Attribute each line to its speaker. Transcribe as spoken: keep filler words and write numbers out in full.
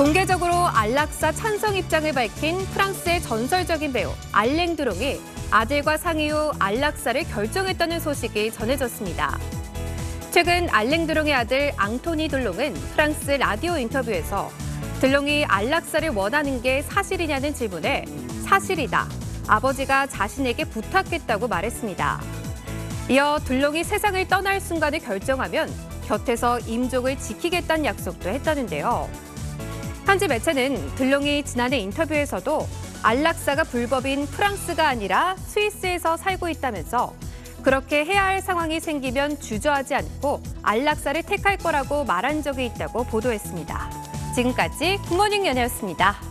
Speaker 1: 공개적으로 안락사 찬성 입장을 밝힌 프랑스의 전설적인 배우 알랭 드롱이 아들과 상의 후 안락사를 결정했다는 소식이 전해졌습니다. 최근 알랭 드롱의 아들 앙토니 들롱은 프랑스 라디오 인터뷰에서 들롱이 안락사를 원하는 게 사실이냐는 질문에 사실이다. 아버지가 자신에게 부탁했다고 말했습니다. 이어 들롱이 세상을 떠날 순간을 결정하면 곁에서 임종을 지키겠다는 약속도 했다는데요. 현지 매체는 들롱이 지난해 인터뷰에서도 안락사가 불법인 프랑스가 아니라 스위스에서 살고 있다면서 그렇게 해야 할 상황이 생기면 주저하지 않고 안락사를 택할 거라고 말한 적이 있다고 보도했습니다. 지금까지 굿모닝 연예였습니다.